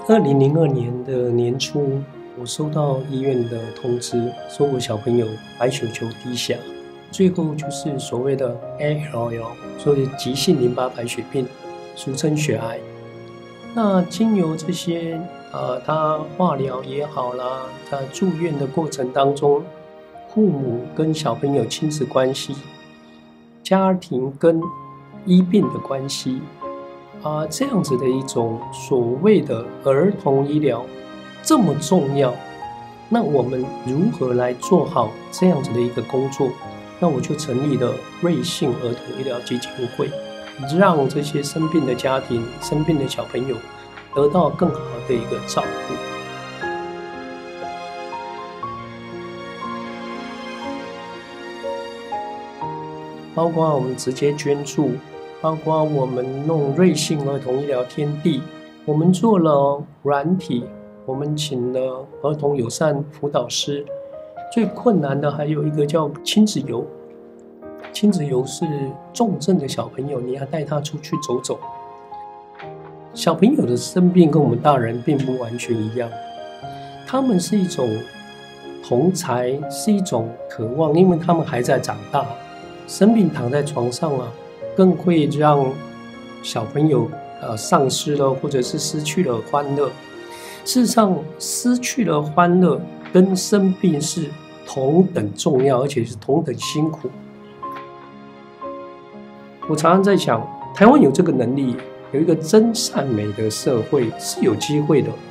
2002年的年初，我收到医院的通知，说我小朋友白血球低下，最后就是所谓的 ALL， 所以急性淋巴白血病，俗称血癌。那经由这些他化疗也好啦，他住院的过程当中，父母跟小朋友亲子关系，家庭跟医病的关系。这样子的一种所谓的儿童医疗这么重要，那我们如何来做好这样子的一个工作？那我就成立了瑞幸儿童医疗基金会，让这些生病的家庭、生病的小朋友得到更好的一个照顾。包括我们直接捐助，包括我们弄瑞幸儿童医疗天地，我们做了软体，我们请了儿童友善辅导师。最困难的还有一个叫亲子游，亲子游是重症的小朋友，你要带他出去走走。小朋友的生病跟我们大人并不完全一样，他们是一种同侪，是一种渴望，因为他们还在长大。生病躺在床上更会让小朋友丧失了或者是失去了欢乐。事实上，失去了欢乐跟生病是同等重要，而且是同等辛苦。我常常在想，台湾有这个能力，有一个真善美的社会是有机会的。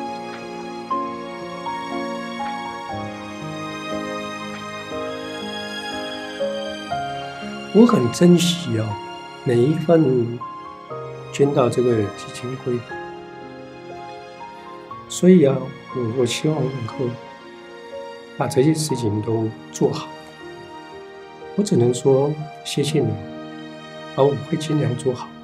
我很珍惜每一份捐到这个基金会，所以我希望能够把这些事情都做好。我只能说谢谢你，我会尽量做好。